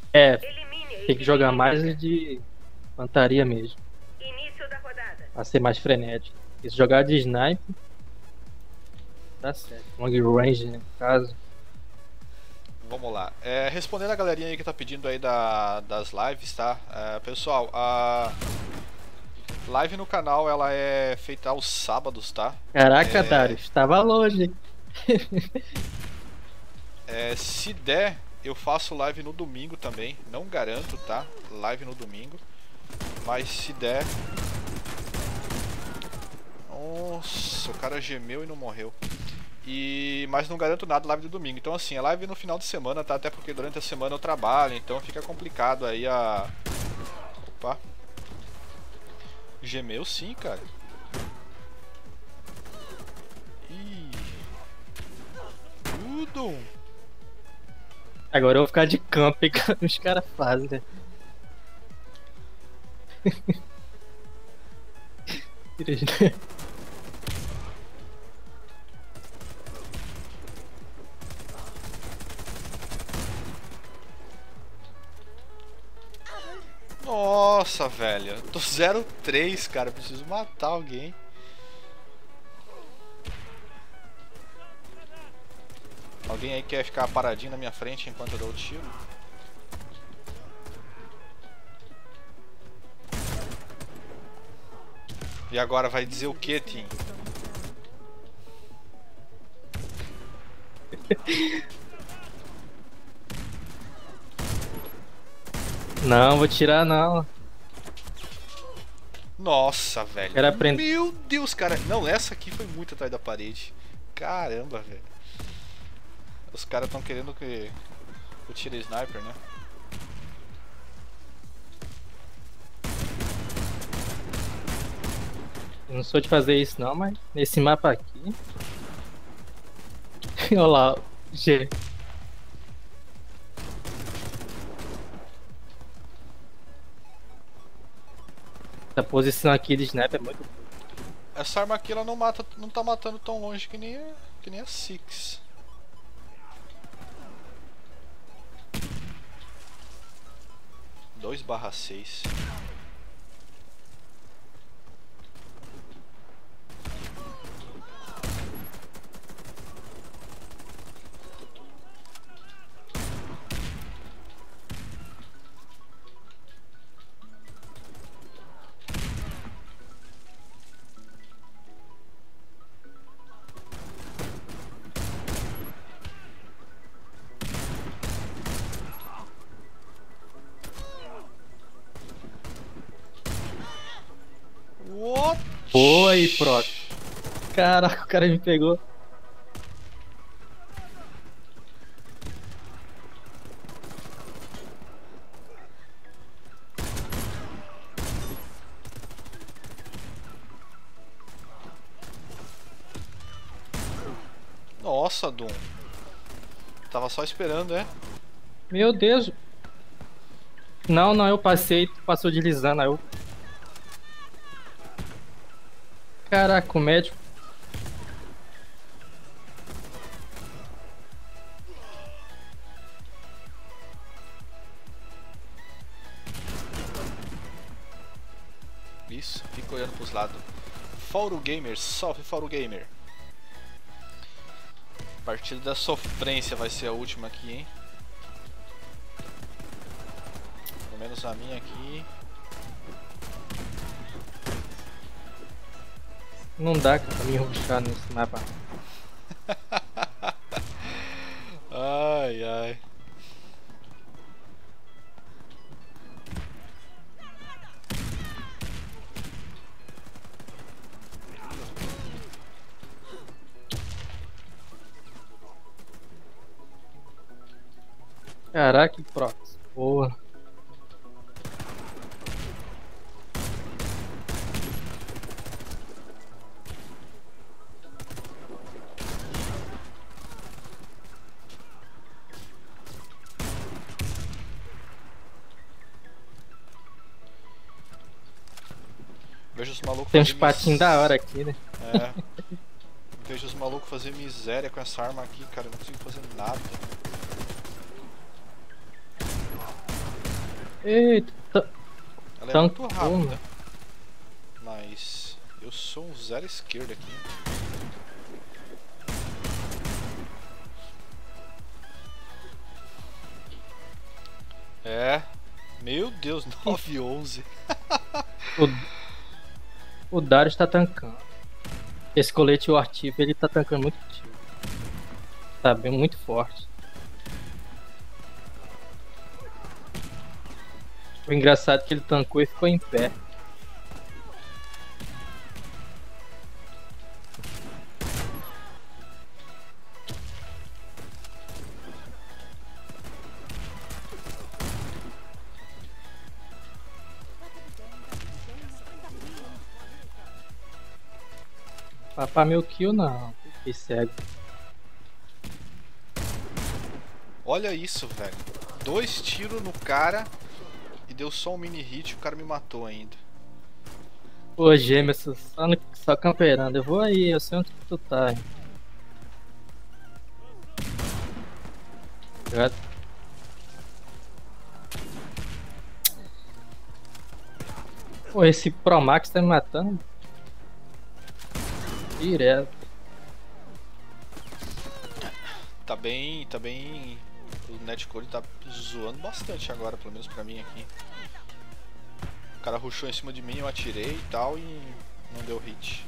É, Elimine a tem que equipe jogar mais inimiga. de infantaria mesmo, Início da rodada. pra ser mais frenético. E se jogar de sniper, dá certo. Long range, né, no caso. Vamos lá. Respondendo a galerinha aí que tá pedindo aí das lives, tá? Pessoal, a live no canal ela é feita aos sábados, tá? Caraca, Darius, estava longe. Se der, eu faço live no domingo também. Não garanto, tá? Live no domingo. Mas se der. Nossa, o cara gemeu e não morreu. Mas não garanto nada live do domingo. Então assim, a live no final de semana, tá? Até porque durante a semana eu trabalho, então fica complicado aí a. Opa. Gemeu sim, cara. Ih. Tudo. Agora eu vou ficar de camp, os caras fazem, né? Nossa, velho. Eu tô 0-3, cara. Preciso matar alguém. Alguém aí quer ficar paradinho na minha frente enquanto eu dou o tiro? E agora vai dizer o que, Tim? Não, vou tirar não. Nossa, velho. Quero aprender. Meu Deus, cara. Não, essa aqui foi muito atrás da parede. Caramba, velho. Os caras estão querendo que eu tire a sniper, né? Eu não sou de fazer isso não, mas nesse mapa aqui. Olha lá, G. Essa posição aqui de sniper é muito boa. Essa arma aqui ela não tá matando tão longe que nem a Six. Dois barra 6. What? Oi, Proc. Caraca, o cara me pegou. Nossa, Doom. Tava só esperando, é? Meu Deus. Não, não, eu passei, tu passou deslizando, aí eu. Caraca, o médico. Isso, fica olhando pros lados. Fauro Gamer, salve Fauro Gamer. Partida da sofrência vai ser a última aqui, hein? Pelo menos a minha aqui. Não dá pra me rushar nesse mapa. Ai, ai. Caraca, que Proc. Boa. Vejo os malucos Tem uns fazer patinhos da hora aqui, né? É. Vejo os malucos fazer miséria com essa arma aqui, cara. Eu não consigo fazer nada. Eita, Ela é tancou, muito mano. rápida. Mas eu sou um zero esquerda aqui. É. Meu Deus, 9-11. O, o Darius tá tancando. Esse colete, o Artivo, ele tá tancando muito tiro. Tá bem, muito forte. O engraçado é que ele tancou e ficou em pé. Papar meu kill não. Fiquei cego. Olha isso, velho. 2 tiros no cara e deu só um mini hit e o cara me matou ainda. Ô, Gêmeos, só camperando. Eu vou aí, eu sei onde que tu tá. Hein. Já- Pô, esse Pro Max tá me matando. Direto. Tá bem. O netcode tá zoando bastante agora, pelo menos pra mim aqui. O cara rushou em cima de mim, eu atirei e tal e não deu hit.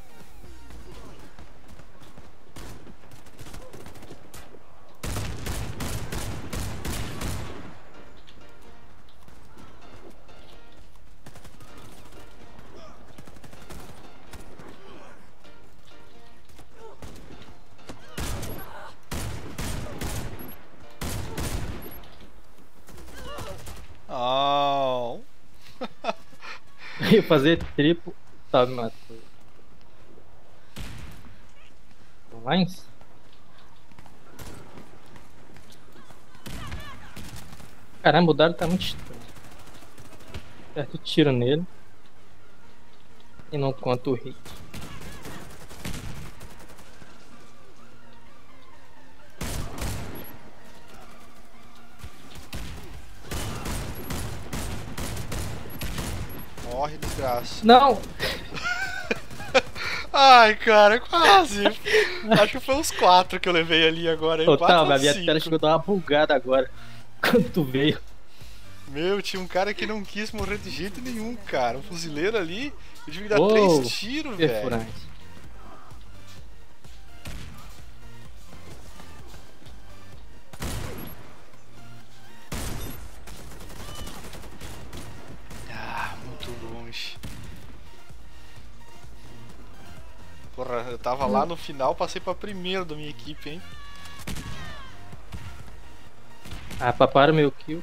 Não. Eu ia fazer triplo. Tá, me matou. Mais? Caramba, o dado tá muito estranho. Aperto o tiro nele. E não conta o hit. Morre, desgraça. Não! Ai, cara, quase. Acho que foi uns 4 que eu levei ali agora. Ô, 4 tá, ou a minha 5. tela chegou a dar uma bugada agora. Quando tu veio. Meu, tinha um cara que não quis morrer de jeito nenhum, cara. Um fuzileiro ali, eu tive que dar Uou, 3 tiros, velho. perfurante. Ah, muito longe. Porra, eu tava lá no final, passei pra primeiro da minha equipe, hein. Ah, paparam meu kill.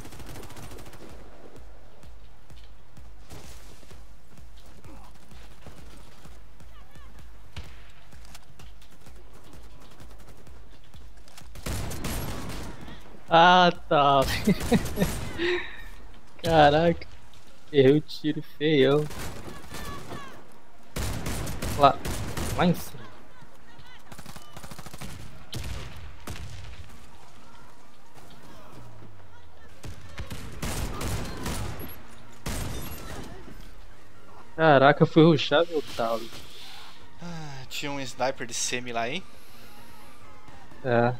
Ah, tá. Caraca. Errei o tiro feião. Lá, lá em cima. Caraca, eu fui rushar meu tal. Ah, tinha um sniper de semi lá, hein. É.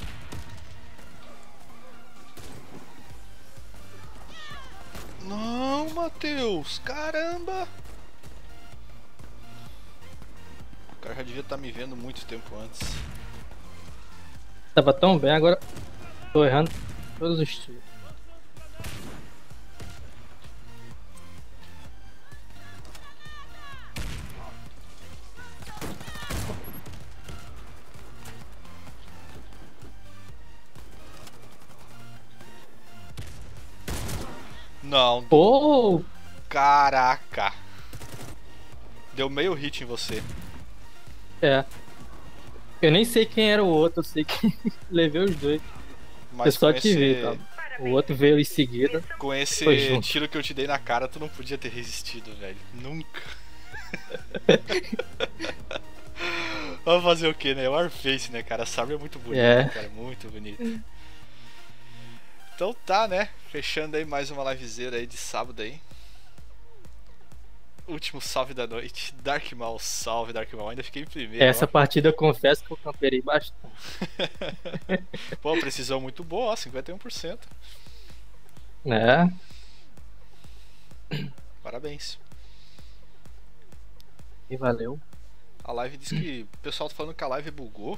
Não, Matheus, caramba. O cara já devia estar me vendo muito tempo antes. Tava tão bem, agora tô errando todos os tiros. Não, Pô, caraca. Deu meio hit em você. é. Eu nem sei quem era o outro, eu sei que levei os dois. Mas Eu só com te vi, esse, tá? O outro veio em seguida. com Foi esse junto. tiro que eu te dei na cara, tu não podia ter resistido, velho. Nunca. Vamos fazer o que, né? Warface, né, cara? A Sabre é muito bonita, É. cara. Muito bonita. Então tá, né? Fechando aí mais uma livezeira aí de sábado aí. Último salve da noite. Darkmal, salve Darkmal. Ainda fiquei em primeiro. Essa ó. partida eu confesso que eu camperei bastante. Pô, precisão muito boa, ó, 51%. Né? Parabéns. E valeu. A live diz que o pessoal tá falando que a live bugou.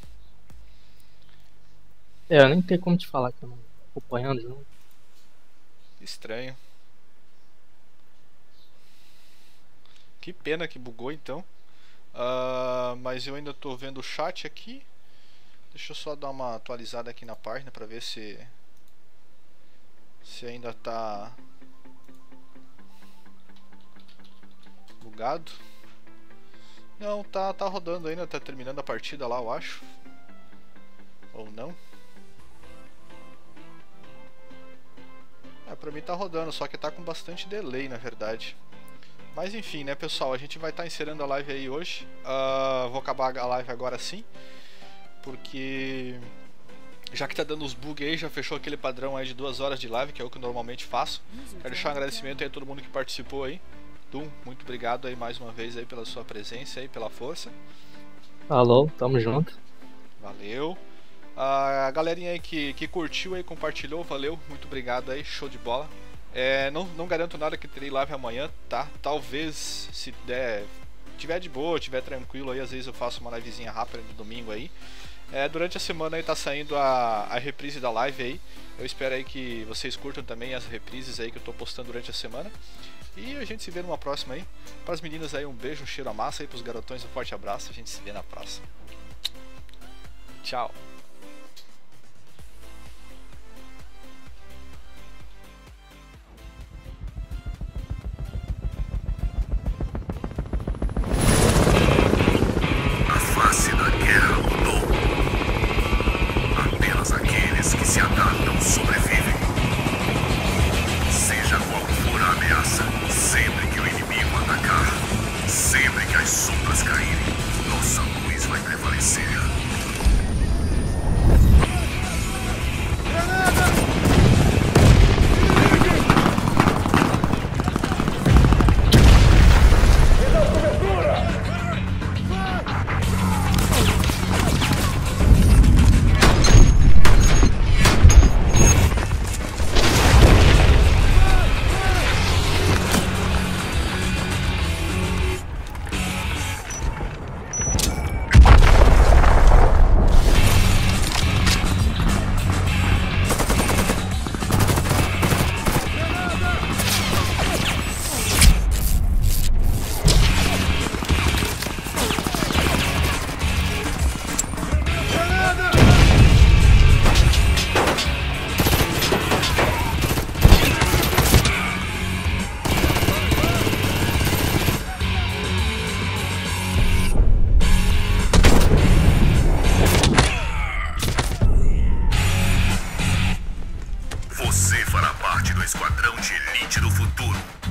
Eu nem tenho como te falar que eu não tô acompanhando junto. Estranho. Que pena que bugou então. Mas eu ainda tô vendo o chat aqui. Deixa eu só dar uma atualizada aqui na página pra ver se ainda tá bugado. Não, tá rodando ainda, tá terminando a partida lá, eu acho. Ou não? Pra mim tá rodando, só que tá com bastante delay na verdade. Mas enfim, né pessoal, a gente vai estar encerrando a live aí hoje. Vou acabar a live agora sim, porque já que tá dando os bugs aí, já fechou aquele padrão aí de 2 horas de live, que é o que eu normalmente faço. Quero deixar um agradecimento aí a todo mundo que participou aí. Doom, muito obrigado aí mais uma vez aí pela sua presença aí, pela força. Falou, tamo junto. Valeu. A galerinha aí que curtiu aí, compartilhou, valeu, muito obrigado aí, show de bola. Não garanto nada que terei live amanhã, tá? Talvez, se tiver de boa, tiver tranquilo aí, às vezes eu faço uma livezinha rápida no domingo aí. Durante a semana aí tá saindo a reprise da live aí. Eu espero aí que vocês curtam também as reprises aí que eu tô postando durante a semana. E a gente se vê numa próxima aí. Para as meninas aí, um beijo, um cheiro a massa aí, pros garotões um forte abraço. A gente se vê na próxima. Tchau. A face da guerra mudou. Apenas aqueles que se adaptam sobrevivem. Seja qual for a ameaça, sempre que o inimigo atacar, sempre que as sombras caírem, nossa luz vai prevalecer. Você fará parte do esquadrão de elite do futuro.